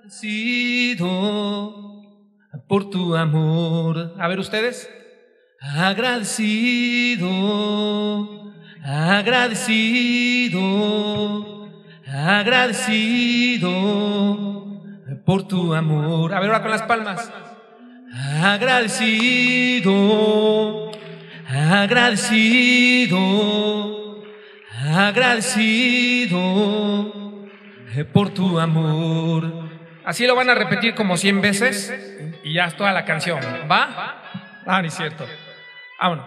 Agradecido por tu amor. A ver ustedes. Agradecido, agradecido, agradecido por tu amor. A ver ahora con las palmas. Agradecido, agradecido, agradecido por tu amor. Así lo van a repetir como 100 veces y ya es toda la canción. ¿Va? Ah, no es cierto. Vámonos.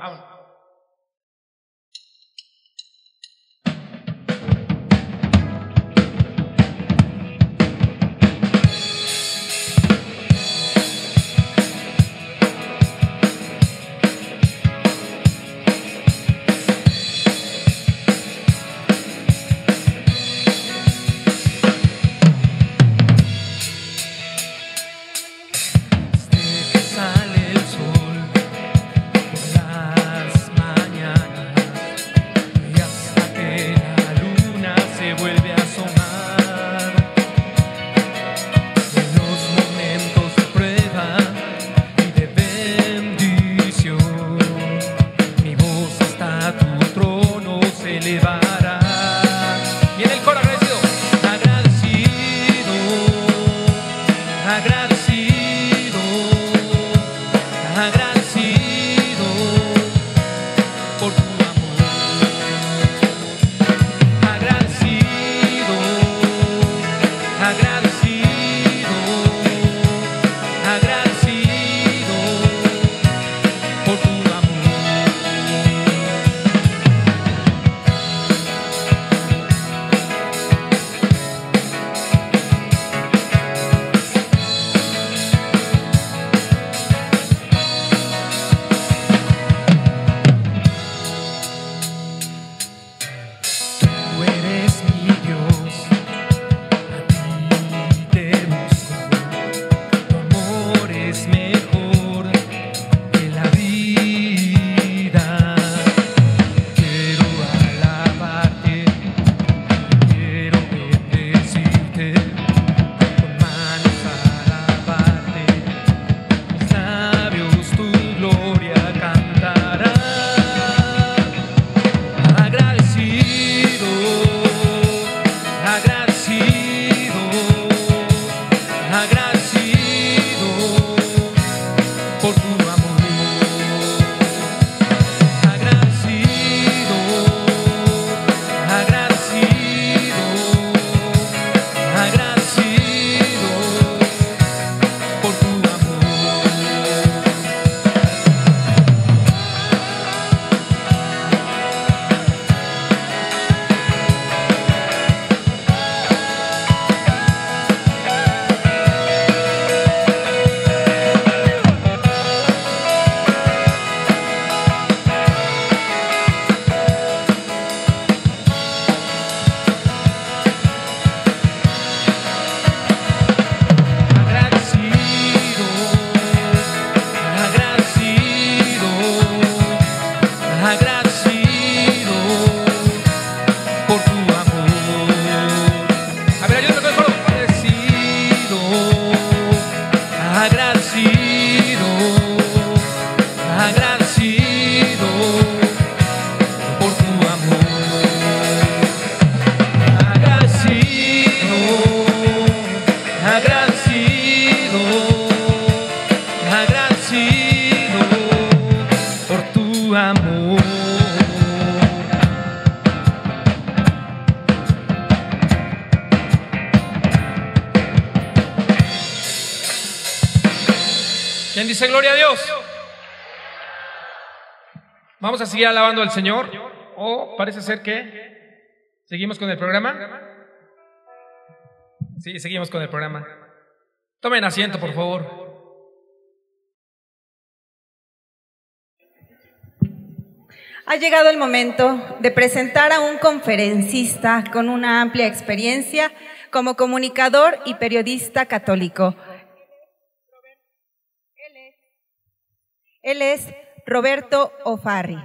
¿Quién dice gloria a Dios? Vamos a seguir alabando al Señor. O parece ser que seguimos con el programa. Sí, seguimos con el programa. Tomen asiento, por favor. Ha llegado el momento de presentar a un conferencista con una amplia experiencia como comunicador y periodista católico. Él es Roberto Ofarri.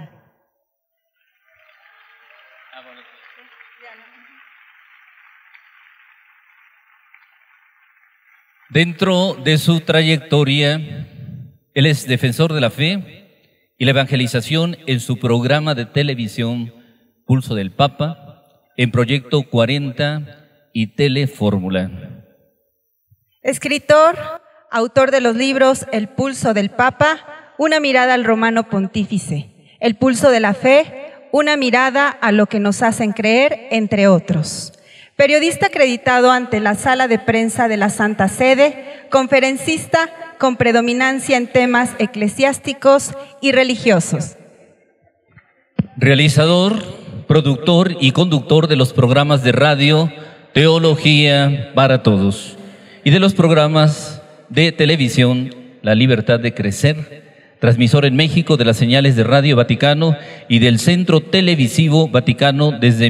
Dentro de su trayectoria, él es defensor de la fe y la evangelización en su programa de televisión Pulso del Papa, en Proyecto 40 y Telefórmula. Escritor, autor de los libros El Pulso del Papa, una mirada al romano pontífice, El Pulso de la Fe, una mirada a lo que nos hacen creer, entre otros. Periodista acreditado ante la Sala de Prensa de la Santa Sede, conferencista con predominancia en temas eclesiásticos y religiosos. Realizador, productor y conductor de los programas de radio Teología para Todos y de los programas de televisión La Libertad de Crecer, transmisor en México de las señales de Radio Vaticano y del Centro Televisivo Vaticano desde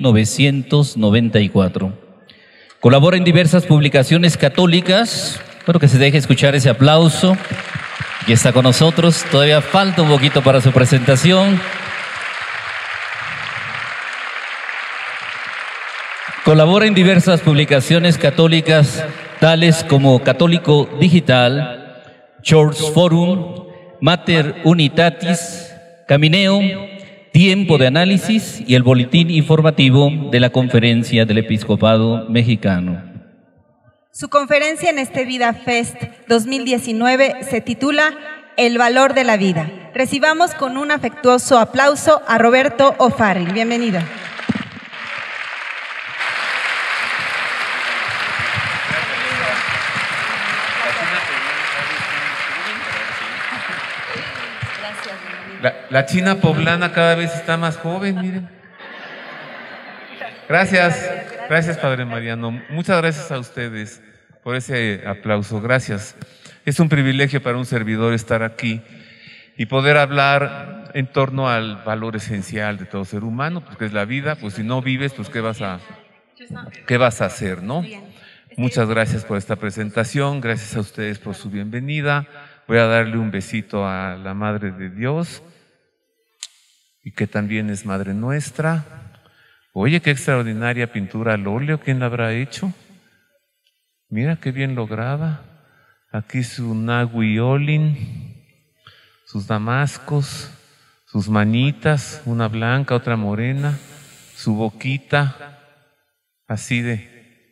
1994. Colabora en diversas publicaciones católicas. Espero que se deje escuchar ese aplauso. Y está con nosotros. Todavía falta un poquito para su presentación. Colabora en diversas publicaciones católicas, tales como Católico Digital, Church Forum, Mater Unitatis, Camineo, Tiempo de Análisis y el Boletín Informativo de la Conferencia del Episcopado Mexicano. Su conferencia en este Vida Fest 2019 se titula El valor de la vida. Recibamos con un afectuoso aplauso a Roberto O'Farrill. Bienvenido. La China poblana cada vez está más joven, miren. Gracias, gracias Padre Mariano. Muchas gracias a ustedes por ese aplauso. Gracias. Es un privilegio para un servidor estar aquí y poder hablar en torno al valor esencial de todo ser humano, pues que es la vida. Pues si no vives, pues ¿qué vas a hacer, no? Muchas gracias por esta presentación. Gracias a ustedes por su bienvenida. Voy a darle un besito a la Madre de Dios, y que también es Madre nuestra. Oye, qué extraordinaria pintura al óleo. ¿Quién la habrá hecho? Mira qué bien lograda. Aquí su Nahuiolin, sus damascos, sus manitas, una blanca, otra morena, su boquita, así de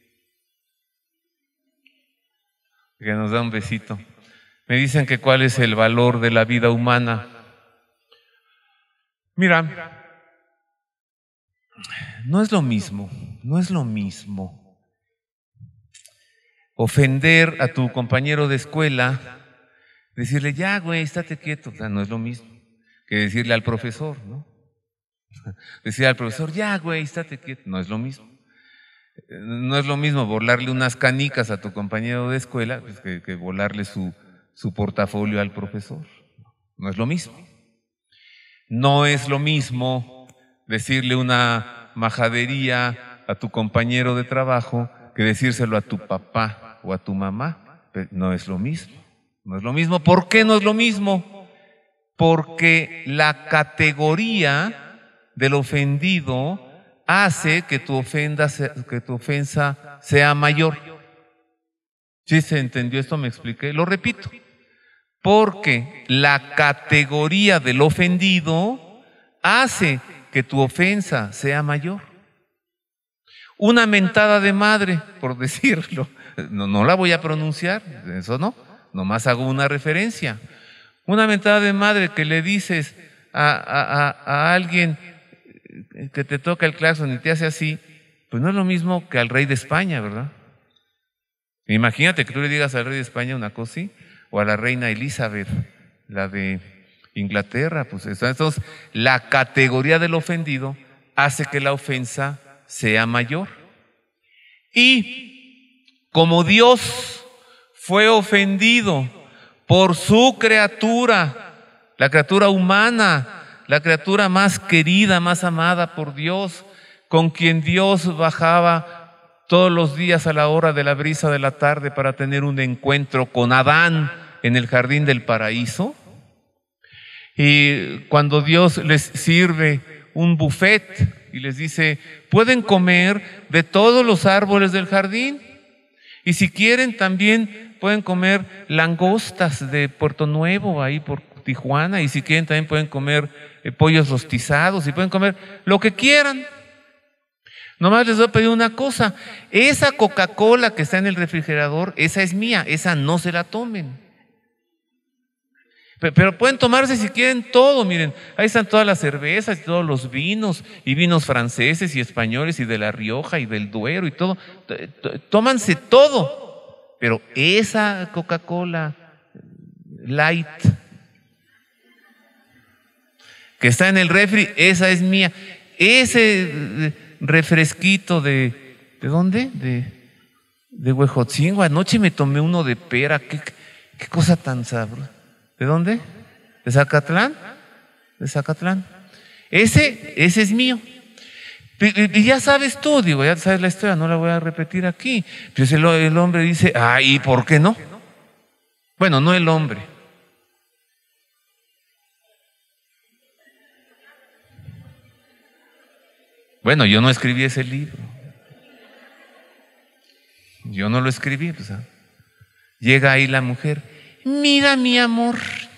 que nos da un besito. Me dicen que cuál es el valor de la vida humana. Mira, no es lo mismo ofender a tu compañero de escuela, decirle, ya güey, estate quieto, o sea, no es lo mismo que decirle al profesor, ¿no? Decirle al profesor, ya güey, estate quieto, no es lo mismo. No es lo mismo volarle unas canicas a tu compañero de escuela pues, que volarle su portafolio al profesor. No es lo mismo. No es lo mismo decirle una majadería a tu compañero de trabajo que decírselo a tu papá o a tu mamá. No es lo mismo. No es lo mismo. ¿Por qué no es lo mismo? Porque la categoría del ofendido hace que tu ofensa sea mayor. ¿Sí se entendió esto? ¿Me expliqué? Lo repito. Porque la categoría del ofendido hace que tu ofensa sea mayor. Una mentada de madre, por decirlo, no la voy a pronunciar, eso no, nomás hago una referencia. Una mentada de madre que le dices a alguien que te toca el claxon y te hace así, pues no es lo mismo que al rey de España, ¿verdad? Imagínate que tú le digas al rey de España una cosa así, o a la reina Elizabeth, la de Inglaterra, pues entonces la categoría del ofendido hace que la ofensa sea mayor. Y como Dios fue ofendido por su criatura, la criatura humana, la criatura más querida, más amada por Dios, con quien Dios bajaba todos los días a la hora de la brisa de la tarde para tener un encuentro con Adán en el jardín del paraíso. Y cuando Dios les sirve un buffet y les dice, pueden comer de todos los árboles del jardín. Y si quieren también pueden comer langostas de Puerto Nuevo, ahí por Tijuana, y si quieren también pueden comer pollos rostizados, y pueden comer lo que quieran. Nomás les voy a pedir una cosa: esa Coca-Cola que está en el refrigerador, esa es mía, esa no se la tomen. Pero pueden tomarse si quieren todo, miren, ahí están todas las cervezas y todos los vinos, y vinos franceses y españoles y de La Rioja y del Duero y todo. Tómanse todo, pero esa Coca-Cola Light que está en el refri, esa es mía. Ese refresquito ¿de dónde? De Huejotzingo. Anoche me tomé uno de pera, qué cosa tan sabrosa. ¿De dónde? ¿De Zacatlán? De Zacatlán. Ese es mío. Y ya sabes tú, digo, ya sabes la historia, no la voy a repetir aquí. Pues el hombre dice, ¿y por qué no? Bueno, no el hombre. Bueno, yo no escribí ese libro. Yo no lo escribí. Pues, llega ahí la mujer. Mira, mi amor,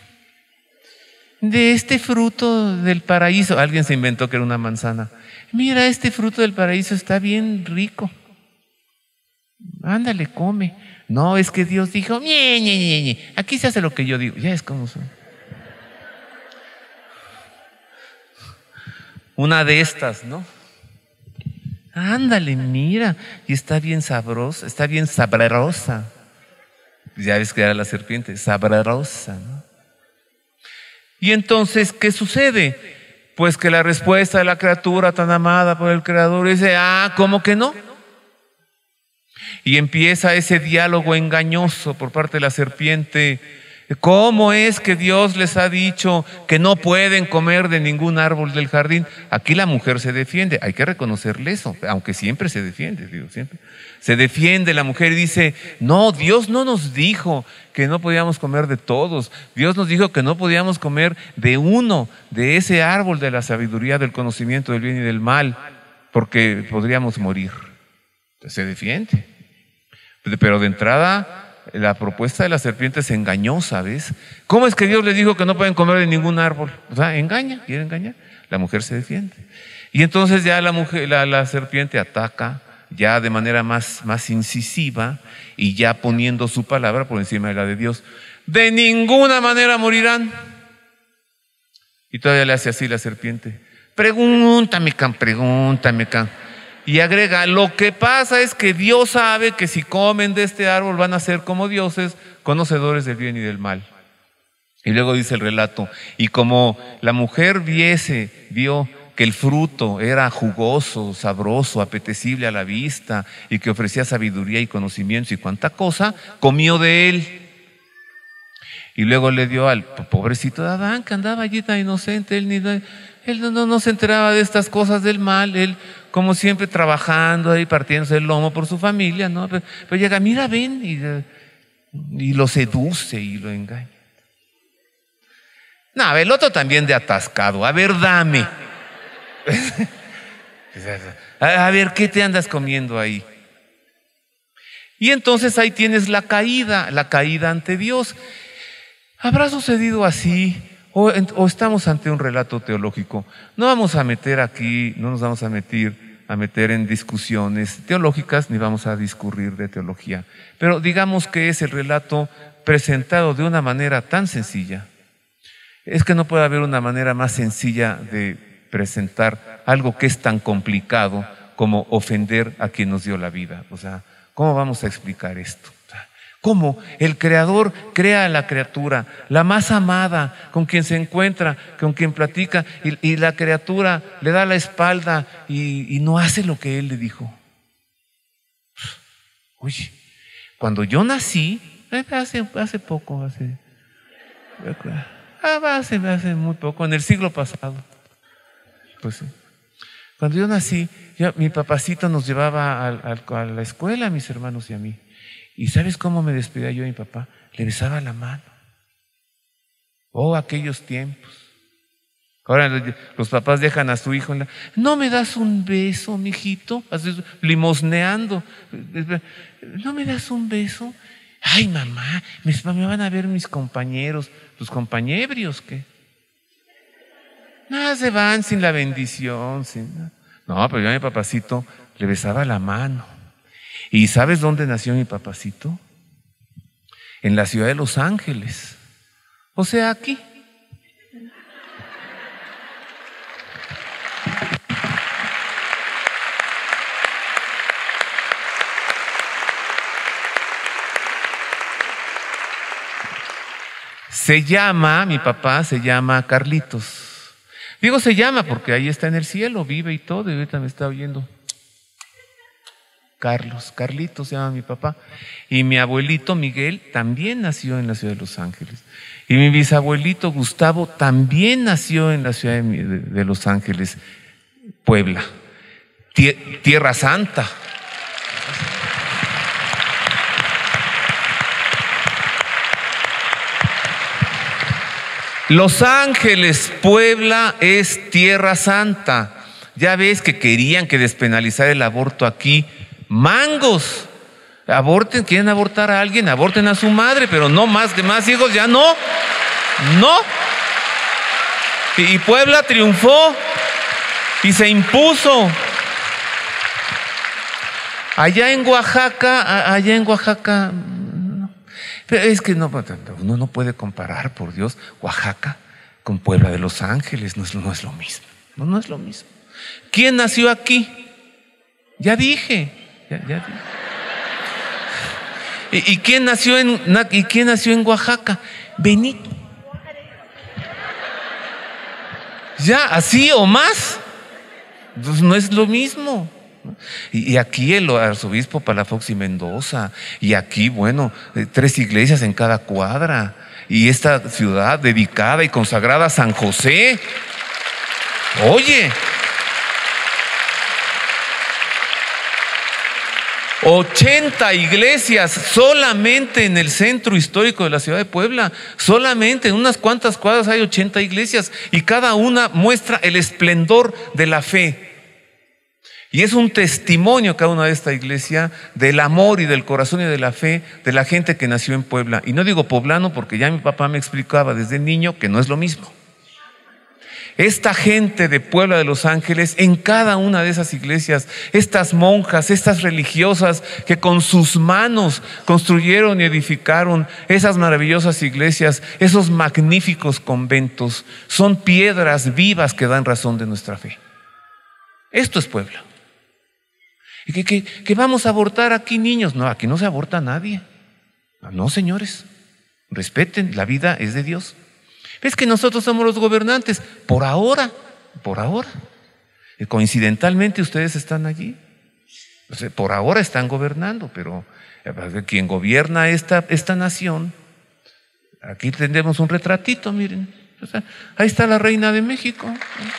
de este fruto del paraíso. Alguien se inventó que era una manzana. Mira, este fruto del paraíso está bien rico. Ándale, come. No, es que Dios dijo, ñe, ñe, ñe, ñe. Aquí se hace lo que yo digo. Ya es como son. Una de estas, ¿no? Ándale, mira. Y está bien sabrosa, está bien sabrosa. Ya ves que era la serpiente, sabrosa, ¿no? Y entonces, ¿qué sucede? Pues que la respuesta de la criatura tan amada por el Creador dice, ¿cómo que no? Y empieza ese diálogo engañoso por parte de la serpiente. ¿Cómo es que Dios les ha dicho que no pueden comer de ningún árbol del jardín? Aquí la mujer se defiende, hay que reconocerle eso, aunque siempre se defiende, digo, siempre. Se defiende la mujer y dice, no, Dios no nos dijo que no podíamos comer de todos. Dios nos dijo que no podíamos comer de uno, de ese árbol de la sabiduría, del conocimiento del bien y del mal, porque podríamos morir. Entonces se defiende. Pero de entrada, la propuesta de la serpiente es engañosa, ¿ves? ¿Cómo es que Dios les dijo que no pueden comer de ningún árbol? O sea, engaña, quiere engañar. La mujer se defiende. Y entonces ya la serpiente ataca ya de manera más incisiva y ya poniendo su palabra por encima de la de Dios. De ninguna manera morirán. Y todavía le hace así la serpiente. Pregúntame, pregúntame. Y agrega, lo que pasa es que Dios sabe que si comen de este árbol van a ser como dioses, conocedores del bien y del mal. Y luego dice el relato, y como la mujer vio que el fruto era jugoso, sabroso, apetecible a la vista y que ofrecía sabiduría y conocimientos y cuánta cosa, comió de él. Y luego le dio al pobrecito de Adán, que andaba allí tan inocente, él no se enteraba de estas cosas del mal, él como siempre trabajando ahí, partiéndose el lomo por su familia, ¿no? Pero llega, mira, ven, y lo seduce y lo engaña. No, el otro también de atascado, a ver, dame. A ver, ¿qué te andas comiendo ahí? Y entonces ahí tienes la caída ante Dios. ¿Habrá sucedido así? ¿O estamos ante un relato teológico? No vamos a meter aquí, no nos vamos a meter en discusiones teológicas, ni vamos a discurrir de teología. Pero digamos que es el relato presentado de una manera tan sencilla. Es que no puede haber una manera más sencilla de presentar algo que es tan complicado como ofender a quien nos dio la vida. O sea, ¿cómo vamos a explicar esto? ¿Cómo el Creador crea a la criatura, la más amada, con quien se encuentra, con quien platica, y la criatura le da la espalda y no hace lo que Él le dijo? Oye, cuando yo nací, hace poco, hace muy poco, en el siglo pasado, pues sí. Cuando yo nací, mi papacito nos llevaba a la escuela, a mis hermanos y a mí. ¿Y sabes cómo me despedía yo de mi papá? Le besaba la mano. Oh, aquellos tiempos. Ahora los papás dejan a su hijo ¿no me das un beso, mijito? Así, limosneando. ¿No me das un beso? Ay, mamá, me van a ver mis compañeros, tus compañebrios, ¿qué? No, se van sin la bendición. No, pero yo a mi papacito le besaba la mano. ¿Y sabes dónde nació mi papacito? En la ciudad de Los Ángeles. O sea, aquí. Mi papá se llama Carlitos. Digo se llama porque ahí está en el cielo, vive y todo, y ahorita me está oyendo. Carlitos se llama mi papá. Y mi abuelito Miguel también nació en la ciudad de Los Ángeles. Y mi bisabuelito Gustavo también nació en la ciudad de Los Ángeles, Puebla, Tierra Santa. Los Ángeles, Puebla es Tierra Santa. Ya ves que querían que despenalizar el aborto aquí. ¡Mangos! Aborten, quieren abortar a alguien, aborten a su madre, pero no más hijos, ya no. No. Y Puebla triunfó y se impuso. Allá en Oaxaca. Pero es que uno no puede comparar, por Dios, Oaxaca con Puebla de Los Ángeles. No es lo mismo. No es lo mismo. ¿Quién nació aquí? Ya dije. ¿Y quién nació en Oaxaca? Benito. Ya, así o más. Pues no es lo mismo. Y aquí el arzobispo Palafox y Mendoza, y aquí, 3 iglesias en cada cuadra, y esta ciudad dedicada y consagrada a San José. Oye, 80 iglesias solamente en el centro histórico de la ciudad de Puebla. Solamente en unas cuantas cuadras hay 80 iglesias, y cada una muestra el esplendor de la fe. Y es un testimonio cada una de esta iglesia del amor y del corazón y de la fe de la gente que nació en Puebla. Y no digo poblano porque ya mi papá me explicaba desde niño que no es lo mismo. Esta gente de Puebla de Los Ángeles, en cada una de esas iglesias, estas monjas, estas religiosas que con sus manos construyeron y edificaron esas maravillosas iglesias, esos magníficos conventos, son piedras vivas que dan razón de nuestra fe. Esto es Puebla. ¿Y que vamos a abortar aquí niños? No, aquí no se aborta a nadie. No, señores, respeten, la vida es de Dios. Es que nosotros somos los gobernantes, por ahora. Coincidentalmente ustedes están allí. O sea, por ahora están gobernando, pero quien gobierna esta nación, aquí tendremos un retratito, miren. O sea, ahí está la reina de México.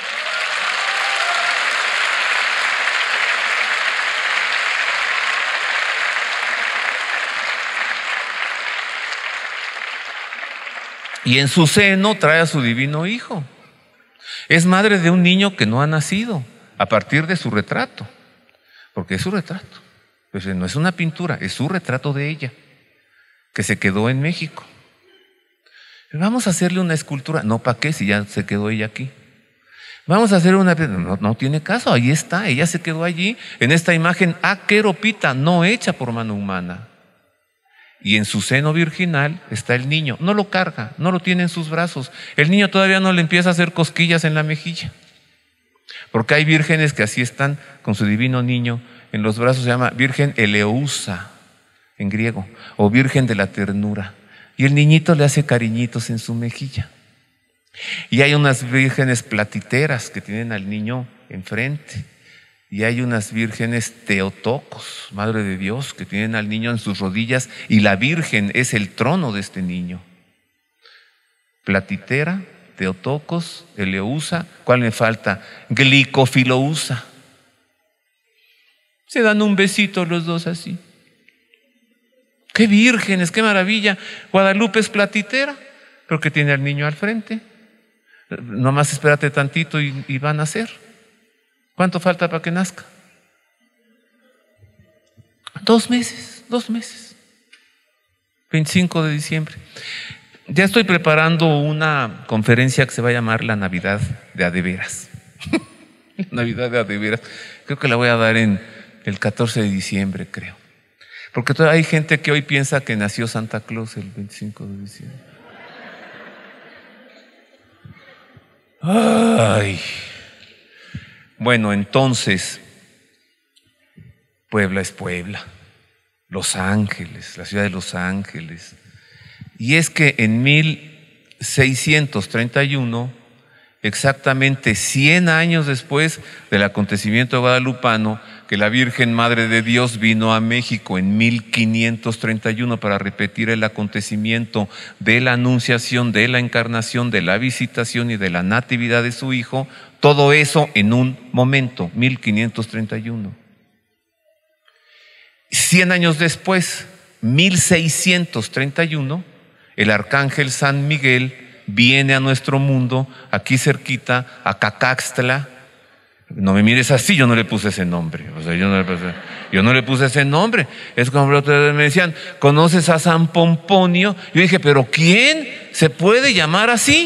Y en su seno trae a su divino hijo. Es madre de un niño que no ha nacido a partir de su retrato, porque es su retrato. Pues no es una pintura, es su retrato de ella, que se quedó en México. Vamos a hacerle una escultura. No, ¿para qué? Si ya se quedó ella aquí. Vamos a hacer una... No tiene caso, ahí está, ella se quedó allí, en esta imagen aqueropita, no hecha por mano humana. Y en su seno virginal está el niño. No lo carga, no lo tiene en sus brazos. El niño todavía no le empieza a hacer cosquillas en la mejilla. Porque hay vírgenes que así están con su divino niño en los brazos. Se llama Virgen Eleusa en griego, o Virgen de la Ternura. Y el niñito le hace cariñitos en su mejilla. Y hay unas vírgenes platiteras que tienen al niño enfrente. Y hay unas vírgenes teotocos, Madre de Dios, que tienen al niño en sus rodillas, y la Virgen es el trono de este niño. Platitera, Teotocos, Eleusa, ¿cuál me falta? Glicofilousa. Se dan un besito los dos así. ¡Qué vírgenes, qué maravilla! Guadalupe es platitera, pero que tiene al niño al frente. Nomás espérate tantito y va a nacer. ¿Cuánto falta para que nazca? 2 meses, 2 meses. 25 de diciembre. Ya estoy preparando una conferencia que se va a llamar La Navidad de Adeveras. Navidad de Adeveras. Creo que la voy a dar en el 14 de diciembre, creo. Porque todavía hay gente que hoy piensa que nació Santa Claus el 25 de diciembre. Ay. Bueno, entonces, Puebla es Puebla. Los Ángeles, la ciudad de Los Ángeles. Y es que en 1631, exactamente 100 años después del acontecimiento guadalupano, que la Virgen Madre de Dios vino a México en 1531 para repetir el acontecimiento de la anunciación, de la encarnación, de la visitación y de la natividad de su Hijo, todo eso en un momento, 1531. 100 años después, 1631, el arcángel San Miguel viene a nuestro mundo, aquí cerquita, a Cacaxtla. No me mires así, yo no le puse ese nombre. O sea, yo no le puse ese nombre. Es como me decían, ¿conoces a San Pomponio? Yo dije, ¿pero quién se puede llamar así?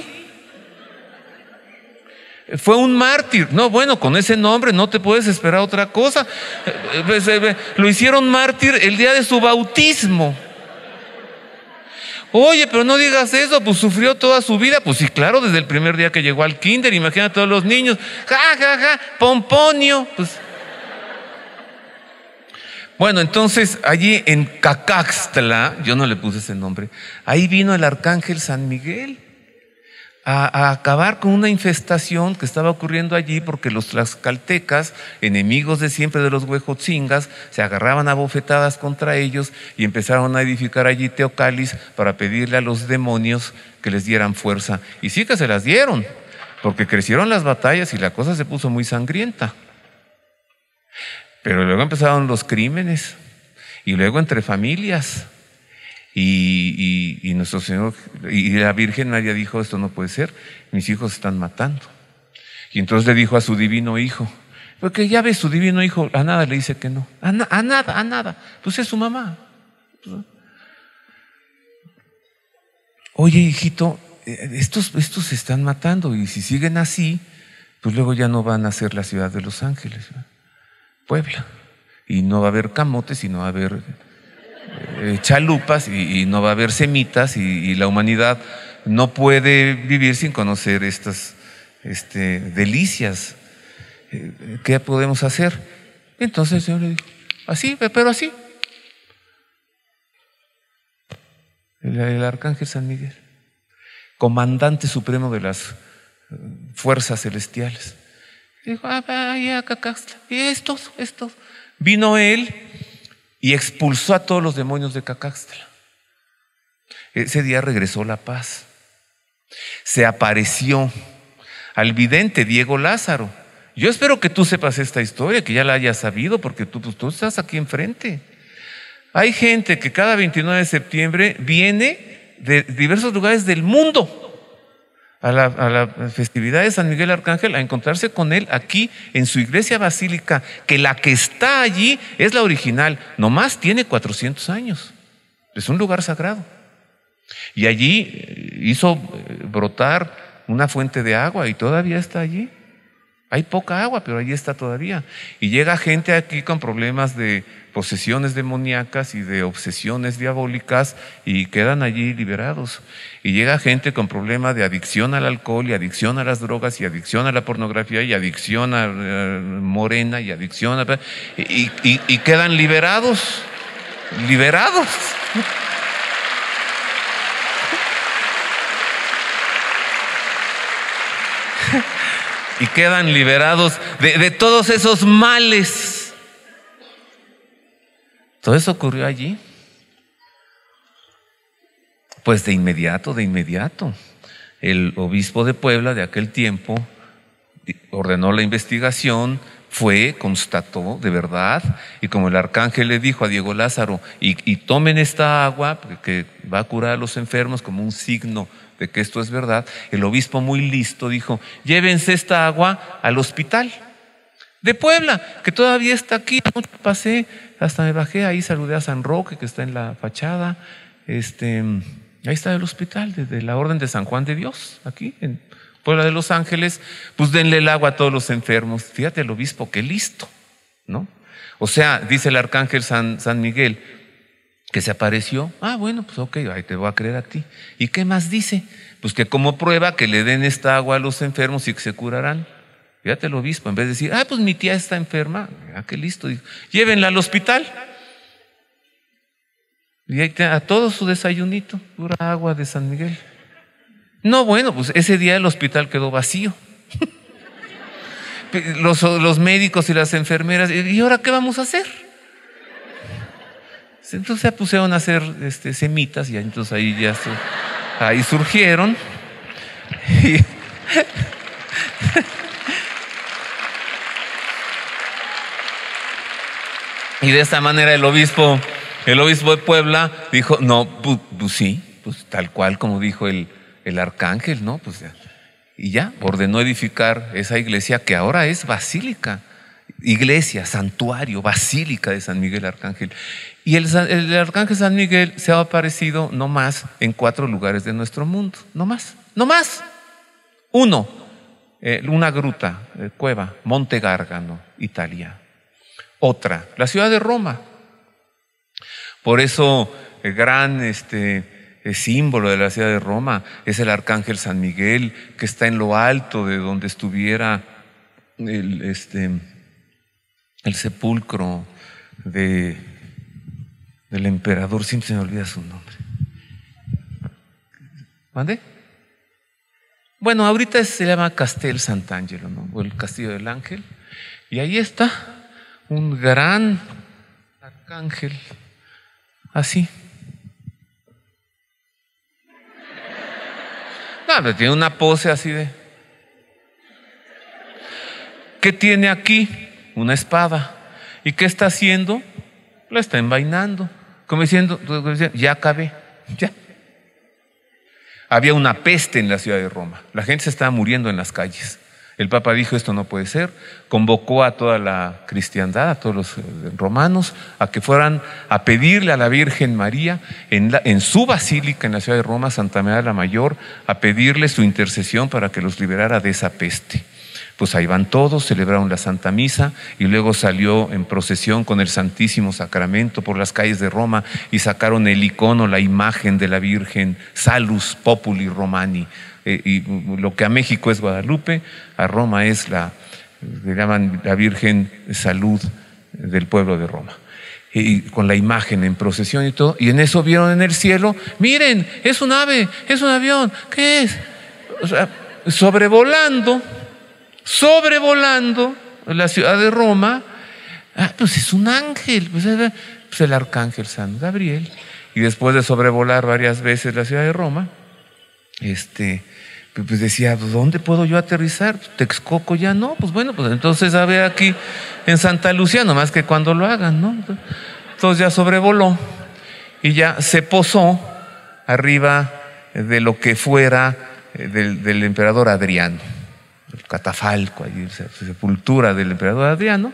Fue un mártir. No, bueno, con ese nombre no te puedes esperar otra cosa. Lo hicieron mártir el día de su bautismo. Oye, pero no digas eso, pues sufrió toda su vida. Pues sí, claro, desde el primer día que llegó al kinder, imagínate a todos los niños. Ja, ja, ja, Pomponio. Pues. Bueno, entonces allí en Cacaxtla, yo no le puse ese nombre, ahí vino el arcángel San Miguel a acabar con una infestación que estaba ocurriendo allí, porque los tlaxcaltecas, enemigos de siempre de los huejotzingas, se agarraban a bofetadas contra ellos y empezaron a edificar allí teocalis para pedirle a los demonios que les dieran fuerza. Y sí que se las dieron, porque crecieron las batallas y la cosa se puso muy sangrienta. Pero luego empezaron los crímenes, y luego entre familias. Y nuestro Señor y la Virgen María dijo, esto no puede ser, mis hijos se están matando. Y entonces le dijo a su divino hijo, porque ya ves, su divino hijo a nada le dice que no, a nada, pues es su mamá. Oye, hijito, estos se están matando, y si siguen así, pues luego ya no van a ser la ciudad de Los Ángeles, ¿verdad? Puebla, y no va a haber camotes, y no va a haber chalupas, y no va a haber semitas, y la humanidad no puede vivir sin conocer estas delicias. ¿Qué podemos hacer? Entonces el Señor le dijo, así, pero así. El arcángel San Miguel, comandante supremo de las fuerzas celestiales, dijo, ya, Cacaxtla, y estos. Vino él y expulsó a todos los demonios de Cacaxtla. Ese día regresó la paz. Se apareció al vidente Diego Lázaro. Yo espero que tú sepas esta historia, que ya la hayas sabido, porque tú estás aquí enfrente. Hay gente que cada 29 de septiembre viene de diversos lugares del mundo a la festividad de San Miguel Arcángel, a encontrarse con él aquí en su iglesia basílica, que la que está allí es la original, nomás tiene 400 años, es un lugar sagrado. Y allí hizo brotar una fuente de agua y todavía está allí. Hay poca agua, pero allí está todavía. Y llega gente aquí con problemas de posesiones demoníacas y de obsesiones diabólicas y quedan allí liberados. Y llega gente con problemas de adicción al alcohol y adicción a las drogas y adicción a la pornografía y adicción a morena y adicción a... Y quedan liberados. Y quedan liberados de todos esos males. Todo eso ocurrió allí. Pues de inmediato, el obispo de Puebla de aquel tiempo ordenó la investigación, constató de verdad, y como el arcángel le dijo a Diego Lázaro, y tomen esta agua que va a curar a los enfermos como un signo de que esto es verdad, el obispo muy listo dijo: llévense esta agua al hospital de Puebla, que todavía está aquí. Pasé, hasta me bajé, ahí saludé a San Roque, que está en la fachada. Ahí está el hospital de la Orden de San Juan de Dios, aquí en Puebla de Los Ángeles. Pues denle el agua a todos los enfermos. Fíjate el obispo, qué listo, ¿no? O sea, dice el arcángel San Miguel que se apareció. Ah, bueno, pues ok, ahí te voy a creer a ti. ¿Y qué más dice? Pues que como prueba que le den esta agua a los enfermos y que se curarán. Fíjate el obispo, en vez de decir: ah, pues mi tía está enferma, ah, qué listo, dijo: llévenla al hospital. Y ahí a todo su desayunito, pura agua de San Miguel. No, bueno, pues ese día el hospital quedó vacío. Los médicos y las enfermeras, ¿y ahora qué vamos a hacer? Entonces se pusieron a hacer semitas, y entonces ahí surgieron. Y de esta manera el obispo de Puebla dijo: no, pues sí, pues tal cual como dijo el arcángel, ¿no? Pues y ya ordenó edificar esa iglesia, que ahora es basílica, iglesia, santuario, basílica de San Miguel Arcángel. Y el arcángel San Miguel se ha aparecido no más en 4 lugares de nuestro mundo, no más. 1, una gruta, cueva, Monte Gárgano, Italia. Otra, la ciudad de Roma. Por eso el gran símbolo de la ciudad de Roma es el arcángel San Miguel, que está en lo alto de donde estuviera el sepulcro del emperador. Siempre se me olvida su nombre. ¿Mande? Bueno, ahorita se llama Castel Sant'Angelo, ¿no? O el Castillo del Ángel. Y ahí está un gran arcángel, así. No, pero tiene una pose así de... ¿Qué tiene aquí? Una espada. ¿Y qué está haciendo? La está envainando. Como diciendo, ya acabé, ya. Había una peste en la ciudad de Roma. La gente se estaba muriendo en las calles. El Papa dijo: esto no puede ser. Convocó a toda la cristiandad, a todos los romanos, a que fueran a pedirle a la Virgen María en su basílica en la ciudad de Roma, Santa María la Mayor, a pedirle su intercesión para que los liberara de esa peste. Pues ahí van todos, celebraron la Santa Misa, y luego salió en procesión con el Santísimo Sacramento por las calles de Roma, y sacaron el icono, la imagen de la Virgen, Salus Populi Romani. Y lo que a México es Guadalupe, a Roma es le llaman la Virgen Salud del pueblo de Roma. Y con la imagen en procesión y todo, y en eso vieron en el cielo: miren, es un ave, es un avión, ¿qué es? O sea, sobrevolando la ciudad de Roma. Ah, pues es un ángel, pues el arcángel San Gabriel. Y después de sobrevolar varias veces la ciudad de Roma, pues decía: ¿dónde puedo yo aterrizar? Texcoco ya no. Pues bueno, pues entonces a ver aquí en Santa Lucía, nomás que cuando lo hagan, ¿no? Entonces ya sobrevoló y ya se posó arriba de lo que fuera del emperador Adriano, el catafalco, allí, sepultura del emperador Adriano.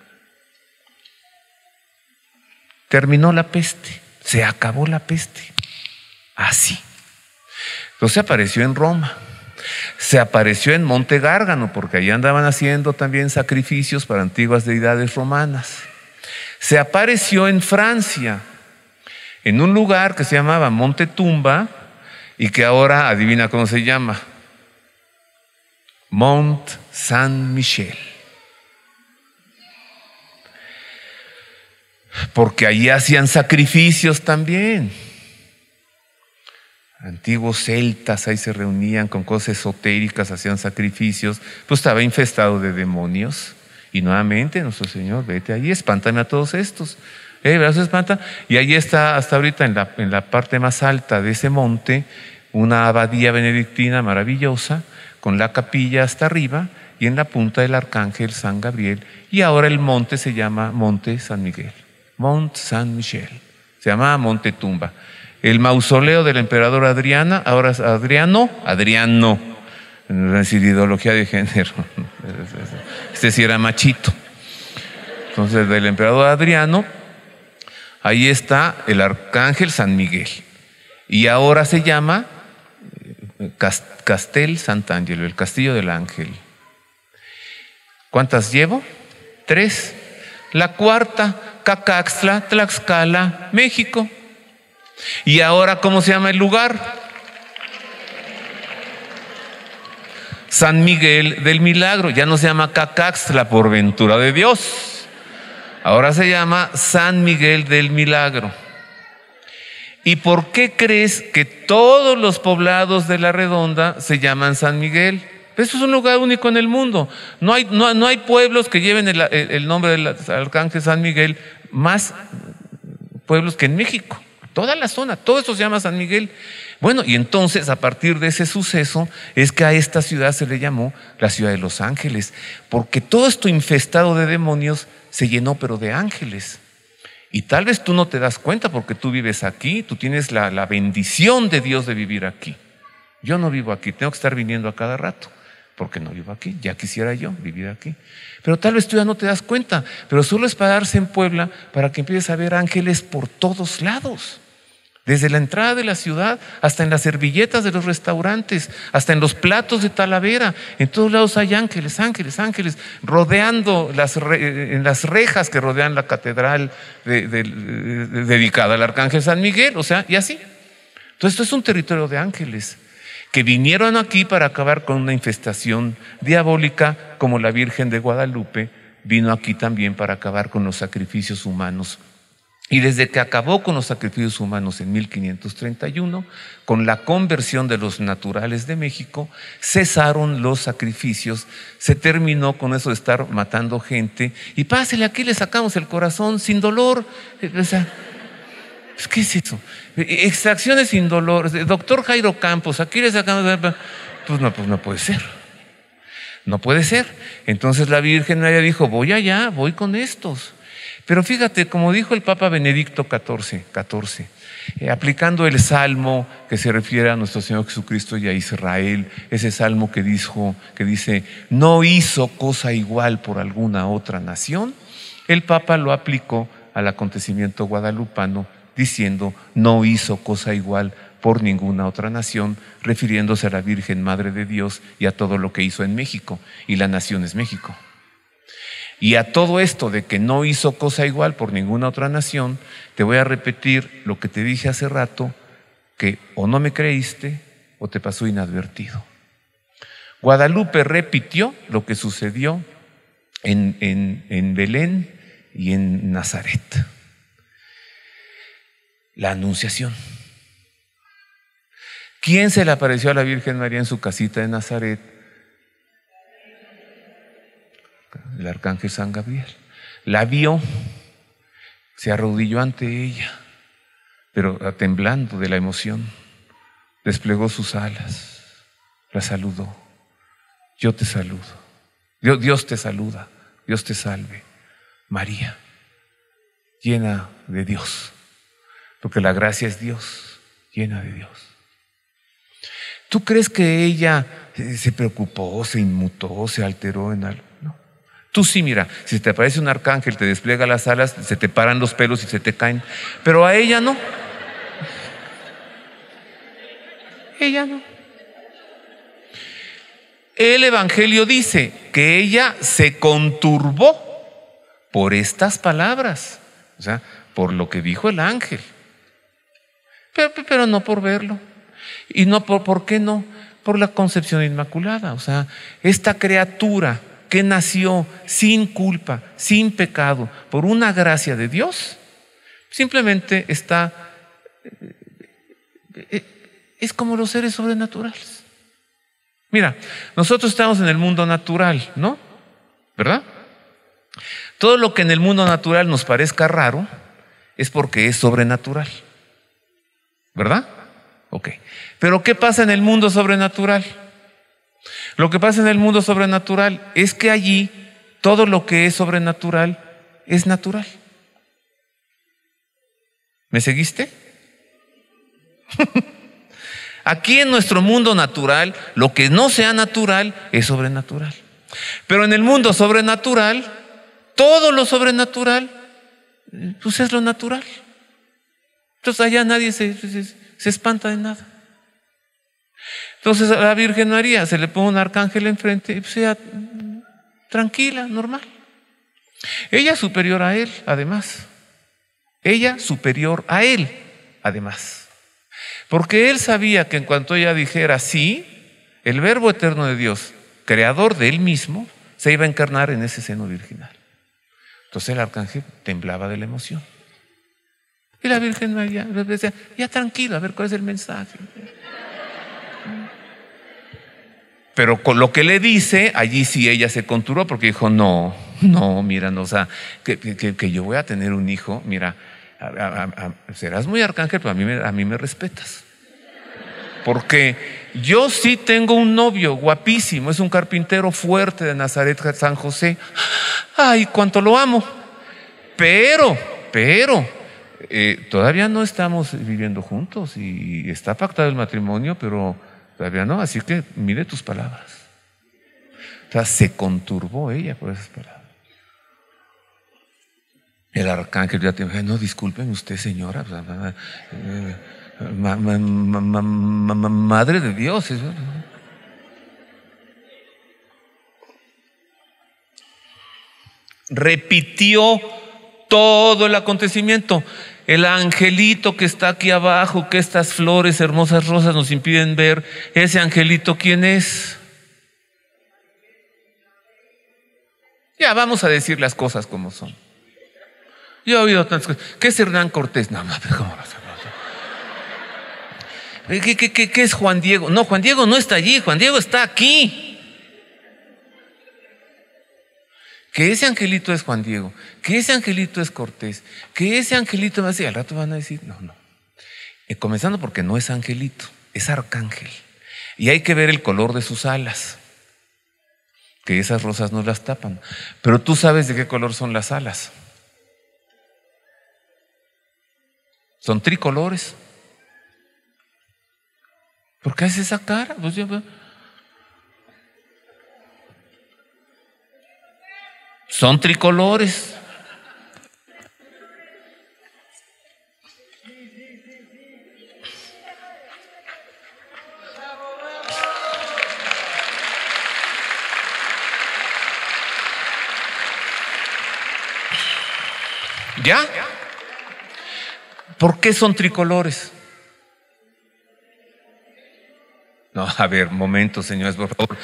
Terminó la peste, se acabó la peste, así. Entonces apareció en Roma, se apareció en Monte Gárgano, porque allí andaban haciendo también sacrificios para antiguas deidades romanas. Se apareció en Francia, en un lugar que se llamaba Monte Tumba, y que ahora, adivina cómo se llama: Mont Saint-Michel. Porque allí hacían sacrificios también. Antiguos celtas ahí se reunían con cosas esotéricas, hacían sacrificios. Pues estaba infestado de demonios. Y nuevamente nuestro Señor: vete allí, espántame a todos estos. ¿Verdad? Espanta. Y allí está hasta ahorita en la parte más alta de ese monte una abadía benedictina maravillosa, con la capilla hasta arriba, y en la punta del arcángel San Gabriel. Y ahora el monte se llama Monte San Miguel, Mont Saint-Michel. Se llama Monte Tumba. el mausoleo del emperador Adriano, es decir, ideología de género. Este sí era machito. Entonces, del emperador Adriano, ahí está el arcángel San Miguel. Y ahora se llama Castel Sant'Angelo, el castillo del ángel. ¿Cuántas llevo? 3. La cuarta, Cacaxtla, Tlaxcala, México. ¿Y ahora cómo se llama el lugar? San Miguel del Milagro. Ya no se llama Cacaxtla por ventura de Dios. Ahora se llama San Miguel del Milagro. ¿Y por qué crees que todos los poblados de la Redonda se llaman San Miguel? Eso es un lugar único en el mundo. No hay pueblos que lleven el nombre del arcángel San Miguel, más pueblos que en México. Toda la zona, todo esto se llama San Miguel. Bueno, y entonces a partir de ese suceso es que a esta ciudad se le llamó la ciudad de los ángeles, porque todo esto infestado de demonios se llenó pero de ángeles. Y tal vez tú no te das cuenta porque tú vives aquí, tú tienes la bendición de Dios de vivir aquí. Yo no vivo aquí, tengo que estar viniendo a cada rato, porque no vivo aquí, ya quisiera yo vivir aquí. Pero tal vez tú ya no te das cuenta, pero solo es pararse en Puebla para que empieces a ver ángeles por todos lados. Desde la entrada de la ciudad hasta en las servilletas de los restaurantes, hasta en los platos de Talavera. En todos lados hay ángeles, ángeles, ángeles, rodeando en las rejas que rodean la catedral dedicada al arcángel San Miguel, o sea, y así. Entonces esto es un territorio de ángeles que vinieron aquí para acabar con una infestación diabólica, como la Virgen de Guadalupe vino aquí también para acabar con los sacrificios humanos. Y desde que acabó con los sacrificios humanos en 1531, con la conversión de los naturales de México, cesaron los sacrificios, se terminó con eso de estar matando gente, y pásele, aquí le sacamos el corazón sin dolor. O sea, ¿qué es eso? Extracciones sin dolor. Doctor Jairo Campos, aquí le sacamos. Pues no puede ser. No puede ser. Entonces la Virgen María dijo, voy allá, voy con estos. Pero fíjate, como dijo el Papa Benedicto XIV, aplicando el salmo que se refiere a nuestro Señor Jesucristo y a Israel, ese salmo que dice, no hizo cosa igual por alguna otra nación, el Papa lo aplicó al acontecimiento guadalupano, diciendo, no hizo cosa igual por ninguna otra nación, refiriéndose a la Virgen Madre de Dios y a todo lo que hizo en México, y la nación es México. Y a todo esto de que no hizo cosa igual por ninguna otra nación, te voy a repetir lo que te dije hace rato, que o no me creíste o te pasó inadvertido. Guadalupe repitió lo que sucedió en Belén y en Nazaret. La Anunciación. ¿Quién se le apareció a la Virgen María en su casita de Nazaret? El arcángel San Gabriel. La vio, se arrodilló ante ella, pero temblando de la emoción, desplegó sus alas, la saludó. Yo te saludo. Dios te saluda, Dios te salve, María, llena de Dios, porque la gracia es Dios, llena de Dios. ¿Tú crees que ella se preocupó, se inmutó, se alteró en algo? No. Tú sí, mira, si te aparece un arcángel, te despliega las alas, se te paran los pelos y se te caen, pero a ella no. Ella no. El Evangelio dice que ella se conturbó por estas palabras, o sea, por lo que dijo el ángel, pero no por verlo. Y no ¿por qué no? Por la concepción inmaculada. O sea, esta criatura que nació sin culpa, sin pecado, por una gracia de Dios, simplemente es como los seres sobrenaturales. Mira, nosotros estamos en el mundo natural, ¿no? ¿Verdad? Todo lo que en el mundo natural nos parezca raro es porque es sobrenatural, ¿verdad? Ok. Pero ¿qué pasa en el mundo sobrenatural? Lo que pasa en el mundo sobrenatural es que allí todo lo que es sobrenatural es natural. ¿Me seguiste? Aquí en nuestro mundo natural, lo que no sea natural es sobrenatural. Pero en el mundo sobrenatural, todo lo sobrenatural, pues es lo natural. Entonces allá nadie se espanta de nada. Entonces a la Virgen María se le pone un arcángel enfrente y pues ella tranquila, normal. Ella es superior a él, además. Ella superior a él, además. Porque él sabía que en cuanto ella dijera sí, el Verbo eterno de Dios, creador de él mismo, se iba a encarnar en ese seno virginal. Entonces el arcángel temblaba de la emoción. Y la Virgen María le decía, ya tranquilo, a ver cuál es el mensaje. Pero con lo que le dice, allí sí ella se conturó porque dijo, no, mira, no, o sea, que yo voy a tener un hijo, mira, serás muy arcángel, pero a mí me respetas. Porque yo sí tengo un novio guapísimo, es un carpintero fuerte de Nazaret, San José. Ay, cuánto lo amo. Pero, todavía no estamos viviendo juntos y está pactado el matrimonio, pero todavía no, así que mire tus palabras. O sea, se conturbó ella por esas palabras. El arcángel ya te dijo, no, discúlpeme usted, señora, madre de Dios. Repitió todo el acontecimiento. El angelito que está aquí abajo, que estas flores, hermosas rosas nos impiden ver, ese angelito, ¿quién es? Ya vamos a decir las cosas como son. Yo he oído tantas cosas. ¿Qué es Hernán Cortés? No, ¿cómo no sé? ¿Qué es Juan Diego? No, Juan Diego no está allí, Juan Diego está aquí. Que ese angelito es Juan Diego, que ese angelito es Cortés, que ese angelito va a decir, al rato van a decir, no. Comenzando porque no es angelito, es arcángel. Y hay que ver el color de sus alas, que esas rosas no las tapan. Pero tú sabes de qué color son las alas. Son tricolores. ¿Por qué haces esa cara? Pues yo veo. Son tricolores. ¿Ya? ¿Por qué son tricolores? No, a ver, momento, señores, por favor.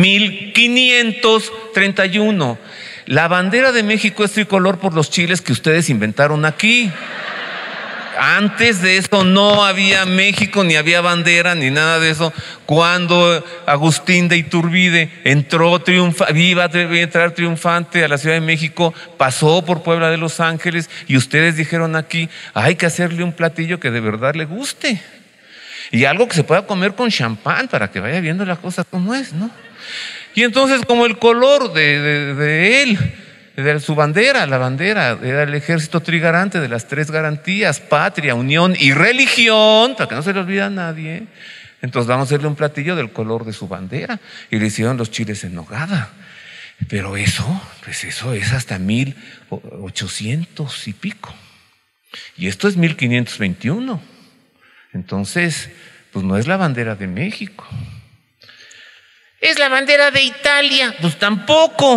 1531. La bandera de México es tricolor por los chiles que ustedes inventaron aquí. Antes de eso no había México, ni había bandera, ni nada de eso. Cuando Agustín de Iturbide iba a entrar triunfante a la Ciudad de México, pasó por Puebla de Los Ángeles y ustedes dijeron aquí, hay que hacerle un platillo que de verdad le guste. Y algo que se pueda comer con champán para que vaya viendo la cosa como es, ¿no? Y entonces, como el color de él, de su bandera, la bandera era el ejército trigarante de las tres garantías: patria, unión y religión, para que no se le olvide a nadie. Entonces vamos a hacerle un platillo del color de su bandera. Y le hicieron los chiles en nogada. Pero eso es hasta 1800 y pico. Y esto es 1521. Entonces, pues no es la bandera de México. ¿Es la bandera de Italia? Pues tampoco.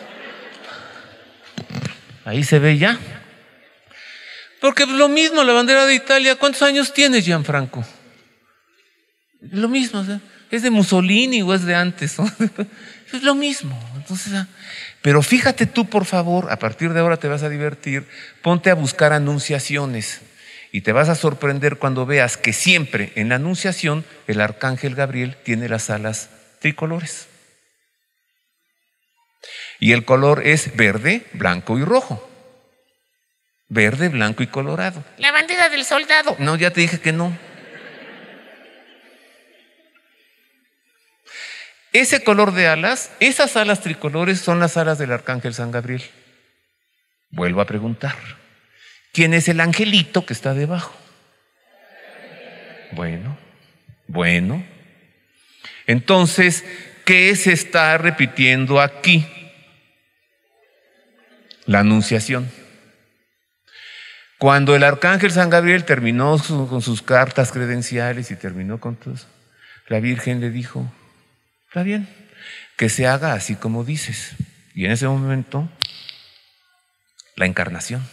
Ahí se ve ya. Porque lo mismo, la bandera de Italia, ¿cuántos años tiene, Gianfranco? Lo mismo, o sea, ¿es de Mussolini o es de antes? Es lo mismo. Entonces, pero fíjate tú, por favor, a partir de ahora te vas a divertir, ponte a buscar anunciaciones y te vas a sorprender cuando veas que siempre en la anunciación el arcángel Gabriel tiene las alas tricolores. Y el color es verde, blanco y rojo. Verde, blanco y colorado. La bandera del soldado. No, ya te dije que no. Ese color de alas, esas alas tricolores son las alas del arcángel San Gabriel. Vuelvo a preguntar, ¿quién es el angelito que está debajo? Bueno. Entonces, ¿qué se está repitiendo aquí? La anunciación. Cuando el arcángel San Gabriel terminó con sus cartas credenciales y terminó con todo eso, la Virgen le dijo, está bien, que se haga así como dices. Y en ese momento, la encarnación.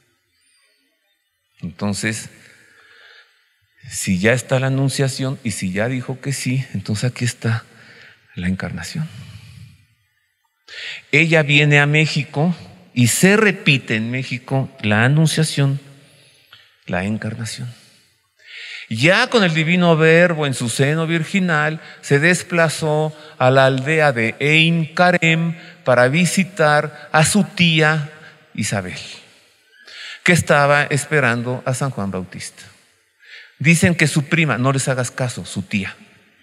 Entonces, si ya está la anunciación y si ya dijo que sí, entonces aquí está la encarnación. Ella viene a México y se repite en México la anunciación, la encarnación. Ya con el divino verbo en su seno virginal, se desplazó a la aldea de Ein Karem para visitar a su tía Isabel, que estaba esperando a San Juan Bautista. Dicen que su prima, no les hagas caso, su tía.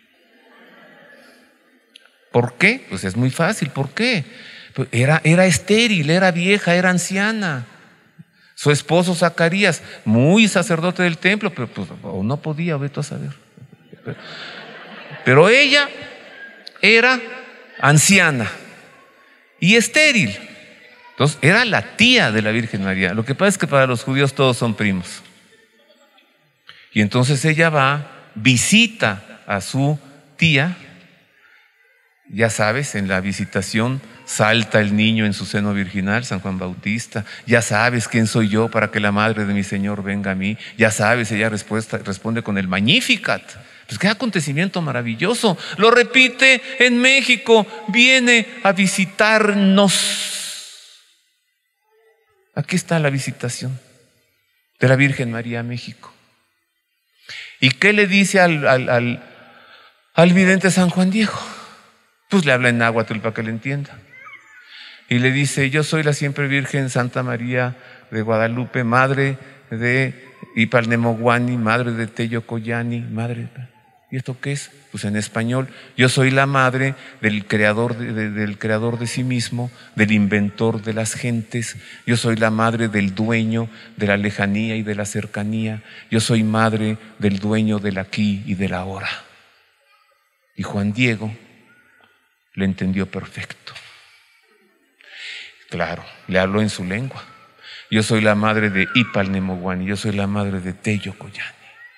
¿Por qué? Pues es muy fácil, ¿por qué? Pues era estéril, era vieja, era anciana. Su esposo Zacarías, muy sacerdote del templo, pero pues, no podía, vete a saber. Pero ella era anciana y estéril. Entonces era la tía de la Virgen María. Lo que pasa es que para los judíos todos son primos. Y entonces ella va, visita a su tía. Ya sabes, en la visitación salta el niño en su seno virginal, San Juan Bautista. Ya sabes quién soy yo para que la madre de mi Señor venga a mí. Ya sabes, ella responde con el Magnificat. Pues qué acontecimiento maravilloso. Lo repite en México, viene a visitarnos. Aquí está la visitación de la Virgen María a México. ¿Y qué le dice al vidente San Juan Diego? Pues le habla en náhuatl para que le entienda. Y le dice, yo soy la siempre Virgen Santa María de Guadalupe, madre de Ipalnemoguani, madre de Teyocoyani, madre. ¿Y esto qué es? Pues en español, yo soy la madre del creador de sí mismo, del inventor de las gentes. Yo soy la madre del dueño de la lejanía y de la cercanía. Yo soy madre del dueño del aquí y del ahora. Y Juan Diego le entendió perfecto. Claro, le habló en su lengua. Yo soy la madre de Ipalnemoguani, yo soy la madre de Teyocoyani.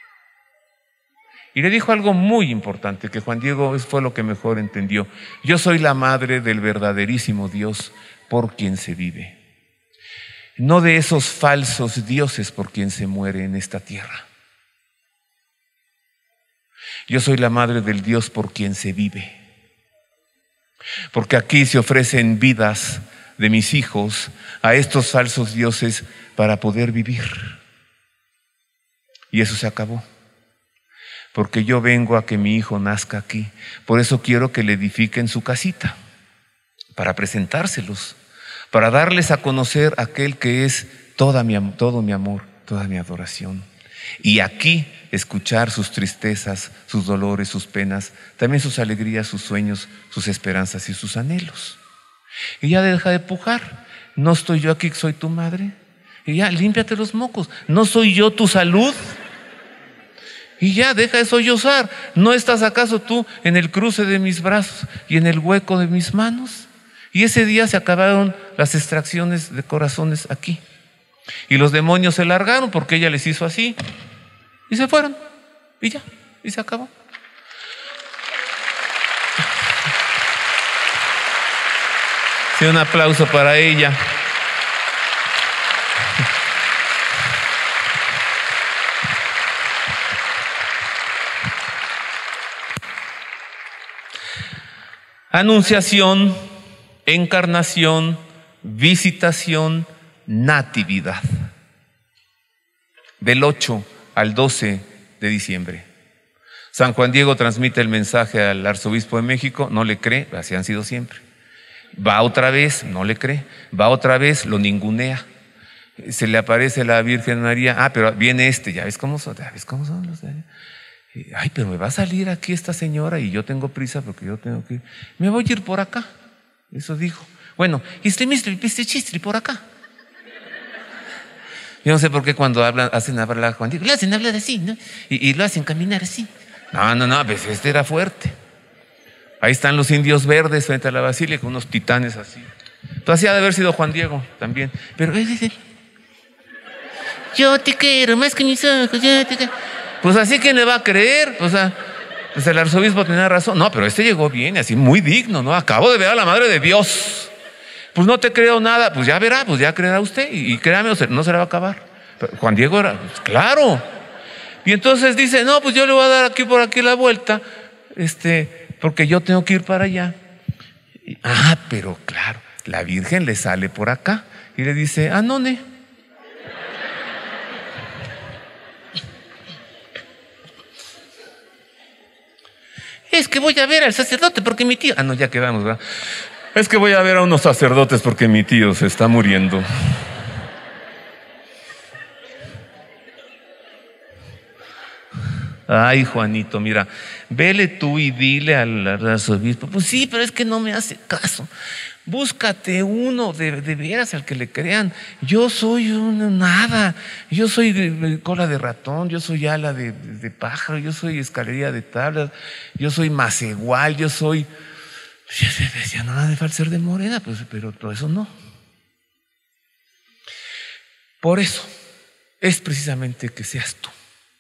Y le dijo algo muy importante que Juan Diego fue lo que mejor entendió. Yo soy la madre del verdaderísimo Dios por quien se vive. No de esos falsos dioses por quien se muere en esta tierra. Yo soy la madre del Dios por quien se vive. Porque aquí se ofrecen vidas de mis hijos a estos falsos dioses para poder vivir. Y eso se acabó. Porque yo vengo a que mi hijo nazca aquí. Por eso quiero que le edifiquen su casita, para presentárselos, para darles a conocer a aquel que es todo mi amor, toda mi adoración. Y aquí escuchar sus tristezas, sus dolores, sus penas, también sus alegrías, sus sueños, sus esperanzas y sus anhelos. Y ya deja de pujar. ¿No estoy yo aquí que soy tu madre? Y ya, límpiate los mocos. ¿No soy yo tu salud? Y ya, deja de sollozar. ¿No estás acaso tú en el cruce de mis brazos y en el hueco de mis manos? Y ese día se acabaron las extracciones de corazones aquí. Y los demonios se largaron porque ella les hizo así. Y se fueron. Y ya, y se acabó. Sí, un aplauso para ella. Anunciación, encarnación, visitación, natividad. Del 8 al 12 de diciembre. San Juan Diego transmite el mensaje al arzobispo de México, no le cree, así han sido siempre. Va otra vez, no le cree. Va otra vez, lo ningunea. Se le aparece la Virgen María, pero viene ya ves cómo son, los de allá. Ay, pero me va a salir aquí esta señora y yo tengo prisa porque yo tengo que... Me voy a ir por acá. Eso dijo. Bueno, chistri por acá. Yo no sé por qué cuando hacen hablar a Juan Diego, le hacen hablar así, ¿no? Y lo hacen caminar así. No, pues este era fuerte. Ahí están los indios verdes frente a la basílica, unos titanes así. Entonces así ha de haber sido Juan Diego también. Pero yo te quiero más que mis ojos, yo te quiero. Pues así, ¿quién le va a creer? O sea, pues el arzobispo tenía razón. No, pero este llegó bien, así muy digno, ¿no? Acabo de ver a la Madre de Dios. Pues no te creo nada. Pues ya verá, pues ya creerá usted. Y créame, no se le va a acabar. Pero Juan Diego era, pues, claro. Y entonces dice, no, pues yo le voy a dar por aquí la vuelta, porque yo tengo que ir para allá. Pero claro, la Virgen le sale por acá y le dice, none. Es que voy a ver al sacerdote porque mi tío... no, ya quedamos, ¿verdad? Es que voy a ver a unos sacerdotes porque mi tío se está muriendo. Ay, Juanito, mira, vele tú y dile al arzobispo. Pues sí, pero es que no me hace caso. Búscate uno de veras al que le crean. Yo soy nada. Yo soy de cola de ratón, yo soy ala de pájaro, yo soy escalería de tablas, yo soy macegual, yo soy... Yo decía, no nada de falta ser de Morena, pues, pero todo eso no. Por eso es precisamente que seas tú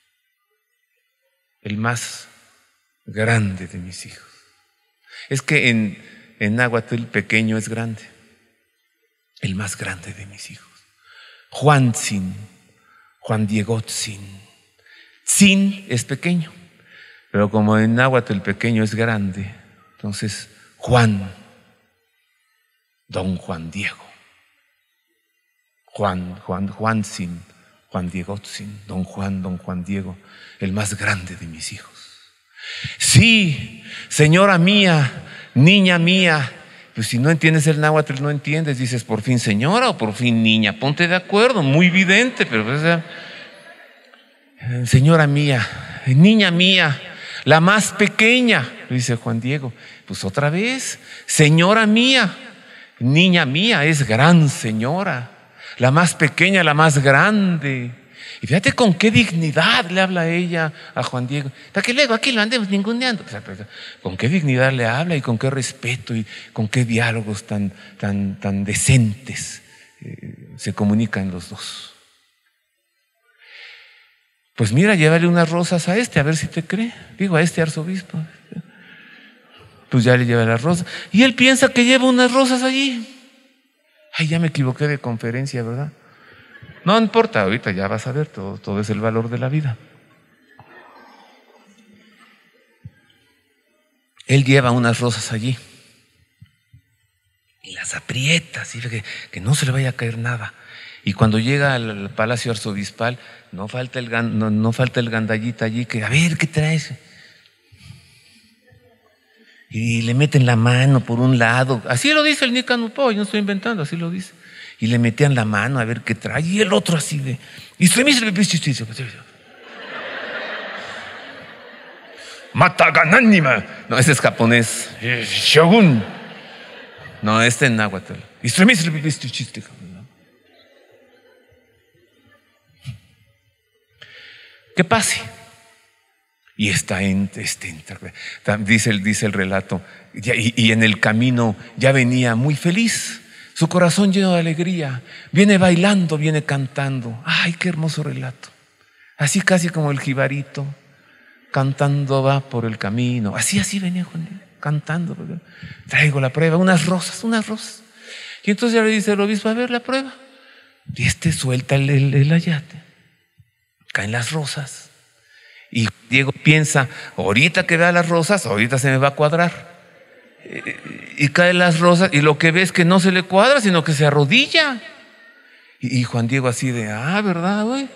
el más grande de mis hijos. Es que en náhuatl el pequeño es grande, el más grande de mis hijos. Juantzin, Juan Diegotzin. Tzin es pequeño, pero como en náhuatl el pequeño es grande, entonces Juan, don Juan Diego. Juantzin, Juan Diegotzin, don Juan Diego, el más grande de mis hijos. Sí, señora mía, niña mía. Pues si no entiendes el náhuatl, no entiendes. Dices, por fin señora o por fin niña. Ponte de acuerdo, muy evidente, pero señora mía, niña mía, la más pequeña, dice Juan Diego. Pues otra vez, señora mía, niña mía, es gran señora. La más pequeña, la más grande. Y fíjate con qué dignidad le habla ella a Juan Diego. Para que luego aquí lo andemos ninguneando. Con qué dignidad le habla y con qué respeto y con qué diálogos tan decentes se comunican los dos. Pues mira, llévale unas rosas a a ver si te cree. Digo, a arzobispo. Pues ya le lleva las rosas. Y él piensa que lleva unas rosas allí. Ay, ya me equivoqué de conferencia, ¿verdad? No importa, ahorita ya vas a ver, todo es el valor de la vida. Él lleva unas rosas allí y las aprieta, así que no se le vaya a caer nada. Y cuando llega al palacio arzobispal, no falta el gandallita allí que, a ver, ¿qué traes? Y le meten la mano por un lado. Así lo dice el Nicanor, yo no estoy inventando, así lo dice. Y le metían la mano a ver qué trae. Y el otro así de... Mataganánima. No, ese es japonés. Shogun. No, este es náhuatl. ¿Qué pase? Y dice el relato, y en el camino ya venía muy feliz, su corazón lleno de alegría, viene bailando, viene cantando. Ay, qué hermoso relato. Así casi como el jibarito, cantando va por el camino. Así venía Juan, cantando. Traigo la prueba, unas rosas. Y entonces ya le dice el obispo, a ver la prueba. Y suelta el ayate. Caen las rosas. Y Diego piensa, ahorita que vea las rosas, ahorita se me va a cuadrar. Y caen las rosas y lo que ve es que no se le cuadra, sino que se arrodilla. Y Juan Diego así de, ¿verdad, güey?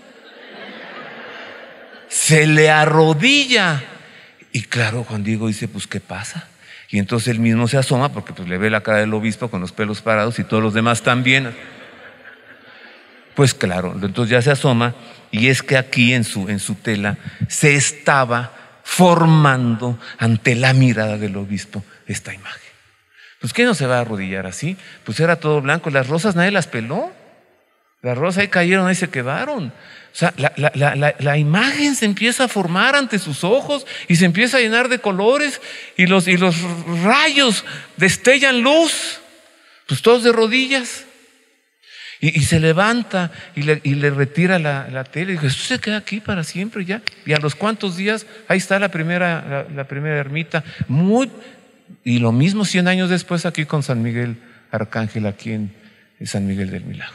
Se le arrodilla. Y claro, Juan Diego dice, pues, ¿qué pasa? Y entonces él mismo se asoma porque pues le ve la cara del obispo con los pelos parados y todos los demás también. Pues claro, entonces ya se asoma y es que aquí en su tela se estaba formando ante la mirada del obispo esta imagen. Pues ¿qué no se va a arrodillar así? Pues era todo blanco, las rosas nadie las peló. Las rosas ahí cayeron, ahí se quedaron. O sea, la imagen se empieza a formar ante sus ojos y se empieza a llenar de colores y los rayos destellan luz. Pues todos de rodillas. Y se levanta y le retira la tela y dice, esto se queda aquí para siempre ya. Y a los cuantos días, ahí está la primera ermita. Y lo mismo 100 años después aquí con San Miguel Arcángel, aquí en San Miguel del Milagro.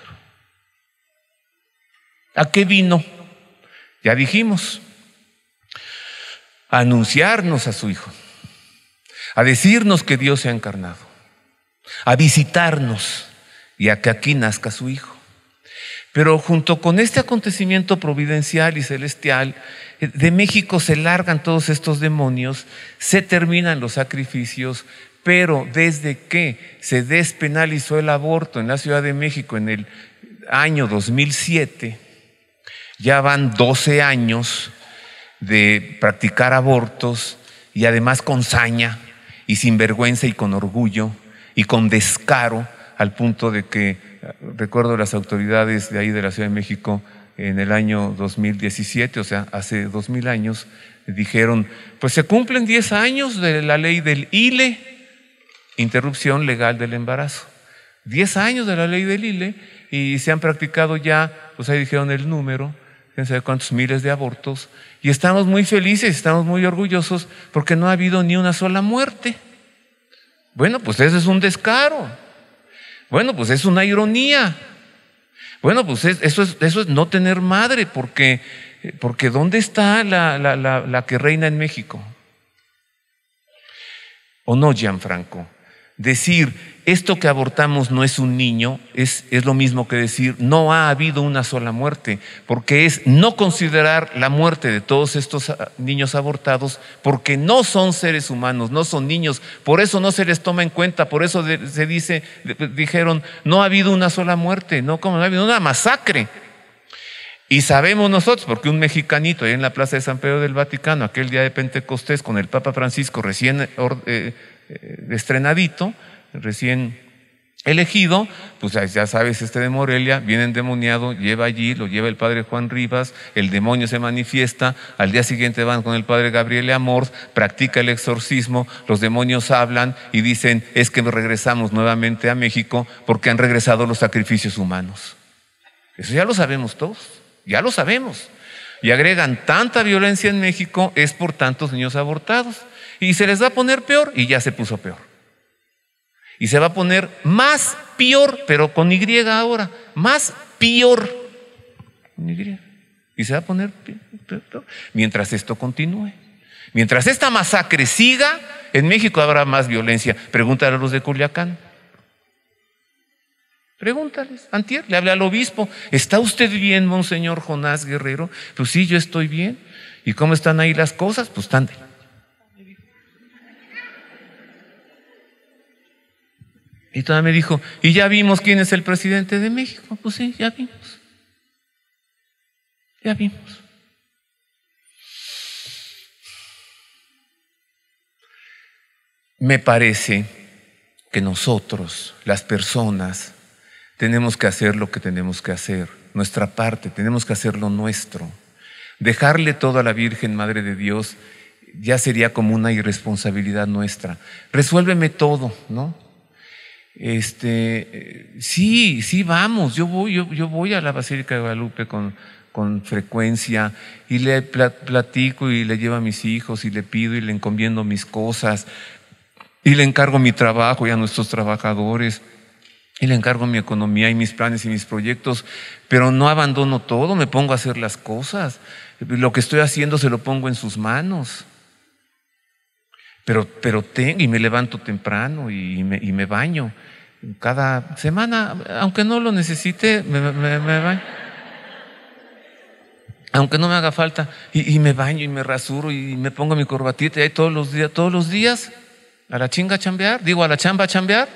¿A qué vino? Ya dijimos, a anunciarnos a su Hijo, a decirnos que Dios se ha encarnado, a visitarnos y a que aquí nazca su Hijo. Pero junto con este acontecimiento providencial y celestial, de México se largan todos estos demonios, se terminan los sacrificios, pero desde que se despenalizó el aborto en la Ciudad de México en el año 2007, ya van 12 años de practicar abortos y además con saña y sin vergüenza y con orgullo y con descaro, al punto de que recuerdo las autoridades de ahí de la Ciudad de México en el año 2017, o sea, hace 2000 años, dijeron, pues se cumplen 10 años de la ley del ILE, interrupción legal del embarazo. 10 años de la ley del ILE y se han practicado ya, pues ahí dijeron el número, quién sabe cuántos miles de abortos, y estamos muy felices, estamos muy orgullosos porque no ha habido ni una sola muerte. Bueno, pues eso es un descaro. Bueno, pues es una ironía. Bueno, pues eso es no tener madre, porque ¿dónde está la que reina en México? ¿O no, Gianfranco? Decir, esto que abortamos no es un niño, es lo mismo que decir, no ha habido una sola muerte, porque es no considerar la muerte de todos estos niños abortados, porque no son seres humanos, no son niños, por eso no se les toma en cuenta, por eso dijeron, no ha habido una sola muerte, no, como no ha habido una masacre. Y sabemos nosotros, porque un mexicanito ahí en la Plaza de San Pedro del Vaticano, aquel día de Pentecostés, con el Papa Francisco recién estrenadito, recién elegido, pues ya sabes, de Morelia, viene endemoniado, lleva allí, lo lleva el padre Juan Rivas, el demonio se manifiesta, al día siguiente van con el padre Gabriel Amor, practica el exorcismo, los demonios hablan y dicen, es que regresamos nuevamente a México porque han regresado los sacrificios humanos. Eso ya lo sabemos todos, ya lo sabemos. Y agregan, tanta violencia en México es por tantos niños abortados. Y se les va a poner peor, y ya se puso peor. Y se va a poner más peor, pero con Y ahora, más peor. Con Y. Y se va a poner peor. Mientras esto continúe. Mientras esta masacre siga, en México habrá más violencia. Pregúntale a los de Culiacán. Pregúntales. Antier le hablé al obispo, ¿está usted bien, monseñor Jonás Guerrero? Pues sí, yo estoy bien. ¿Y cómo están ahí las cosas? Pues están de... Y todavía me dijo, ¿y ya vimos quién es el presidente de México? Pues sí, ya vimos. Ya vimos. Me parece que nosotros, las personas, tenemos que hacer lo que tenemos que hacer, nuestra parte, tenemos que hacer lo nuestro. Dejarle todo a la Virgen Madre de Dios ya sería como una irresponsabilidad nuestra. Resuélveme todo, ¿no? Sí, vamos, yo voy a la Basílica de Guadalupe con frecuencia y le platico y le llevo a mis hijos y le pido y le encomiendo mis cosas y le encargo mi trabajo y a nuestros trabajadores y le encargo mi economía y mis planes y mis proyectos, pero no abandono todo, me pongo a hacer las cosas. Lo que estoy haciendo se lo pongo en sus manos. Pero y me levanto temprano y me baño. Cada semana, aunque no lo necesite, me baño. Aunque no me haga falta, y me baño y me rasuro y me pongo mi corbatita y ahí todos los días, a la chinga a chambear, a la chamba a chambear.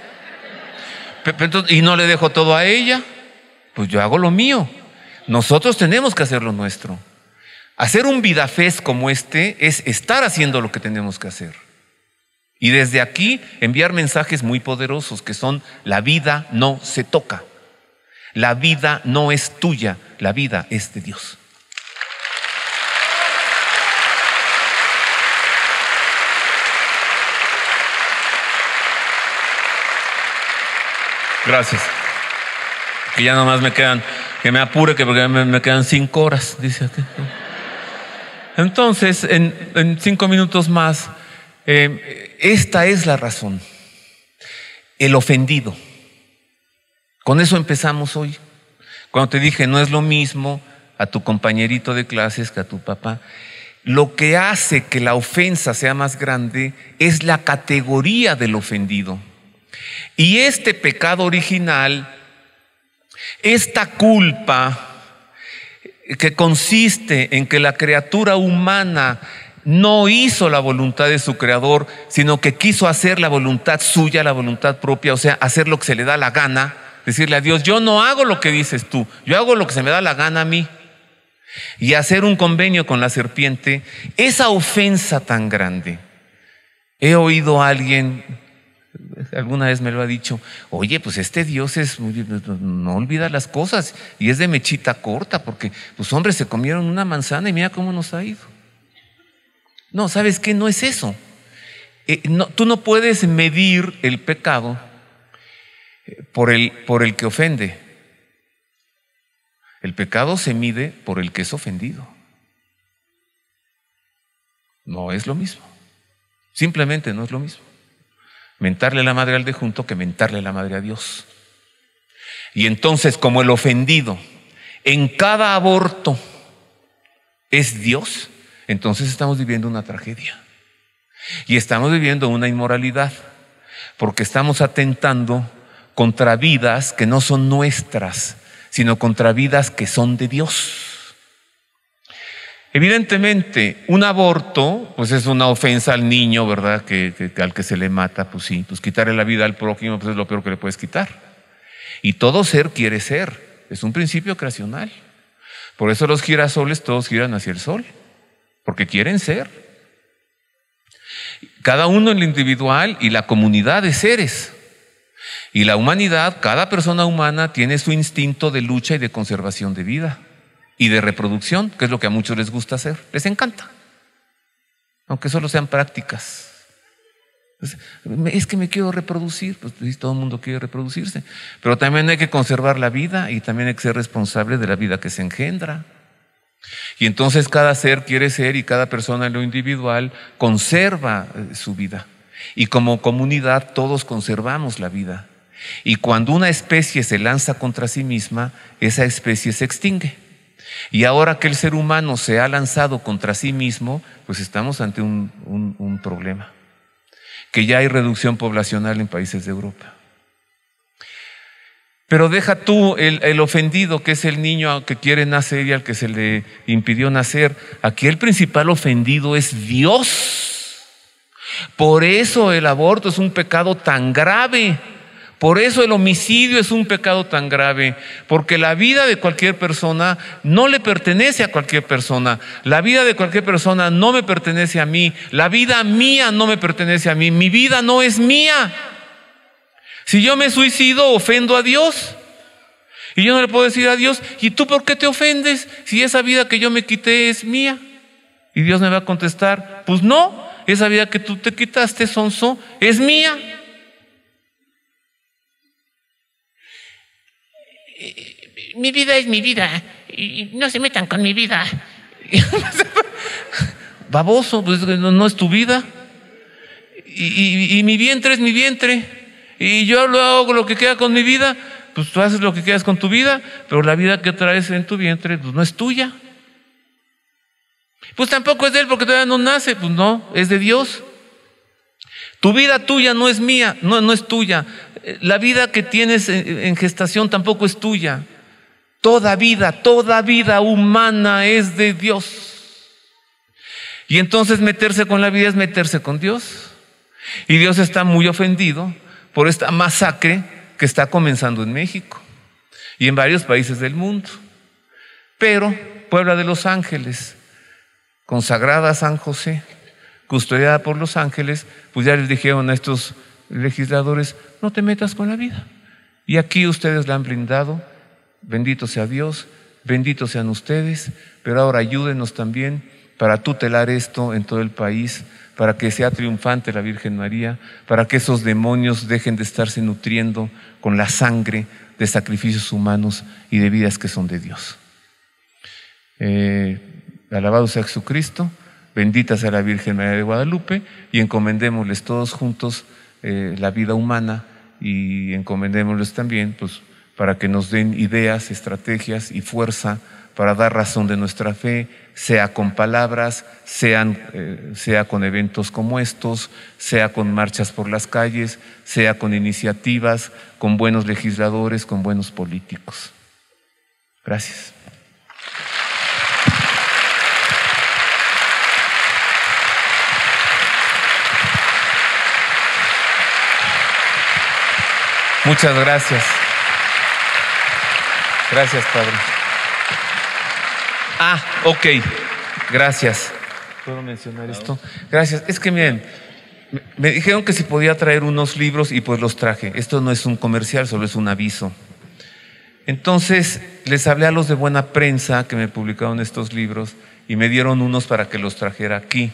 Y no le dejo todo a ella, pues yo hago lo mío. Nosotros tenemos que hacer lo nuestro. Hacer un vidafest como este es estar haciendo lo que tenemos que hacer. Y desde aquí enviar mensajes muy poderosos que son: la vida no se toca. La vida no es tuya, la vida es de Dios. Gracias. Que ya nomás me quedan, que me apure, que porque me quedan 5 horas, dice aquí. Entonces, en 5 minutos más, esta es la razón. El ofendido. Con eso empezamos hoy. Cuando te dije, no es lo mismo a tu compañerito de clases que a tu papá. Lo que hace que la ofensa sea más grande es la categoría del ofendido. Y este pecado original, esta culpa que consiste en que la criatura humana no hizo la voluntad de su creador, sino que quiso hacer la voluntad suya, la voluntad propia, o sea, hacer lo que se le da la gana, decirle a Dios, yo no hago lo que dices tú, yo hago lo que se me da la gana a mí. Y hacer un convenio con la serpiente, esa ofensa tan grande. He oído a alguien, alguna vez me lo ha dicho, oye, pues este Dios no olvida las cosas y es de mechita corta, porque los hombres se comieron una manzana y mira cómo nos ha ido. No, ¿sabes qué? No es eso. Tú no puedes medir el pecado por el que ofende. El pecado se mide por el que es ofendido. No es lo mismo. Simplemente no es lo mismo. Mentarle la madre al de junto que mentarle la madre a Dios. Y entonces, como el ofendido en cada aborto es Dios, entonces estamos viviendo una tragedia. Y estamos viviendo una inmoralidad, porque estamos atentando contra vidas que no son nuestras, sino contra vidas que son de Dios. Evidentemente, un aborto, pues es una ofensa al niño, ¿verdad? Al que se le mata, pues sí, pues quitarle la vida al prójimo, pues es lo peor que le puedes quitar. Y todo ser quiere ser, es un principio creacional. Por eso los girasoles todos giran hacia el sol, porque quieren ser. Cada uno en lo individual y la comunidad de seres. Y la humanidad, cada persona humana tiene su instinto de lucha y de conservación de vida y de reproducción, que es lo que a muchos les gusta hacer, les encanta, aunque solo sean prácticas. Es que me quiero reproducir, pues todo el mundo quiere reproducirse, pero también hay que conservar la vida y también hay que ser responsable de la vida que se engendra. Y entonces cada ser quiere ser y cada persona en lo individual conserva su vida. Y como comunidad todos conservamos la vida. Y cuando una especie se lanza contra sí misma, esa especie se extingue. Y ahora que el ser humano se ha lanzado contra sí mismo, pues estamos ante un problema. Que ya hay reducción poblacional en países de Europa. Pero deja tú el ofendido, que es el niño que quiere nacer y al que se le impidió nacer. Aquí el principal ofendido es Dios. Por eso el aborto es un pecado tan grave. Por eso el homicidio es un pecado tan grave. Porque la vida de cualquier persona no le pertenece a cualquier persona. La vida de cualquier persona no me pertenece a mí. La vida mía no me pertenece a mí. Mi vida no es mía. Si yo me suicido, ofendo a Dios. Y yo no le puedo decir a Dios, ¿y tú por qué te ofendes si esa vida que yo me quité es mía? Y Dios me va a contestar, pues no, esa vida que tú te quitaste, sonso, es mía. Mi vida es mi vida y no se metan con mi vida. Baboso, pues no es tu vida. Y mi vientre es mi vientre. Y yo hago lo que queda con mi vida. Pues tú haces lo que quieras con tu vida, pero la vida que traes en tu vientre pues no es tuya. Pues tampoco es de él porque todavía no nace. Pues no, es de Dios. Tu vida tuya no es mía, no es tuya. La vida que tienes en gestación tampoco es tuya. Toda vida humana es de Dios. Y entonces meterse con la vida es meterse con Dios. Y Dios está muy ofendido por esta masacre que está comenzando en México y en varios países del mundo. Pero Puebla de Los Ángeles, consagrada a San José, custodiada por los ángeles, pues ya les dijeron a estos legisladores, no te metas con la vida. Y aquí ustedes la han blindado Bendito sea Dios, benditos sean ustedes, pero ahora ayúdenos también para tutelar esto en todo el país, para que sea triunfante la Virgen María, para que esos demonios dejen de estarse nutriendo con la sangre de sacrificios humanos y de vidas que son de Dios. Alabado sea Jesucristo, bendita sea la Virgen María de Guadalupe, y encomendémosles todos juntos la vida humana, y encomendémosles también pues, para que nos den ideas, estrategias y fuerza para dar razón de nuestra fe, sea con palabras, sea con eventos como estos, sea con marchas por las calles, sea con iniciativas, con buenos legisladores, con buenos políticos. Gracias. Muchas gracias. Gracias, Padre. Ok. Gracias. ¿Puedo mencionar esto? Gracias. Es que miren, me dijeron que si podía traer unos libros y pues los traje. Esto no es un comercial, solo es un aviso. Entonces, les hablé a los de Buena Prensa que me publicaron estos libros y me dieron unos para que los trajera aquí.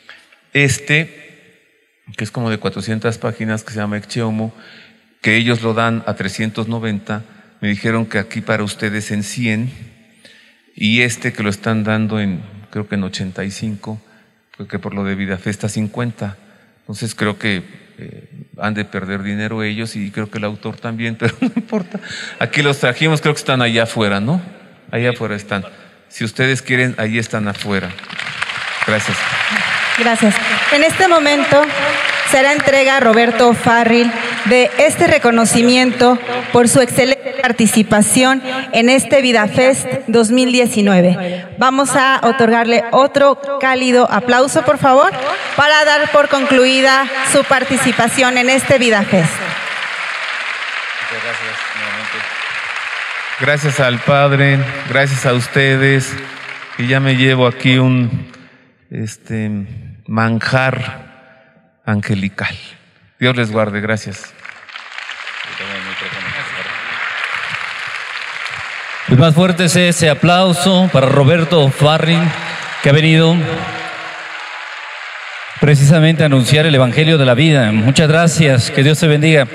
Que es como de 400 páginas, que se llama Ecce-Homo, que ellos lo dan a 390, me dijeron que aquí para ustedes en 100, y que lo están dando creo que en 85, que por lo de Vidafe está 50. Entonces creo que han de perder dinero ellos y creo que el autor también, pero no importa. Aquí los trajimos, creo que están allá afuera, ¿no? Allá afuera están. Si ustedes quieren, ahí están afuera. Gracias. Gracias. En este momento será entrega a Roberto Farril de este reconocimiento por su excelente participación en este VidaFest 2019. Vamos a otorgarle otro cálido aplauso, por favor, para dar por concluida su participación en este VidaFest. Muchas gracias nuevamente. Gracias al Padre, gracias a ustedes, y ya me llevo aquí un manjar angelical. Dios les guarde, gracias. El más fuerte es ese aplauso para Roberto Farril, que ha venido precisamente a anunciar el Evangelio de la vida. Muchas gracias, que Dios te bendiga.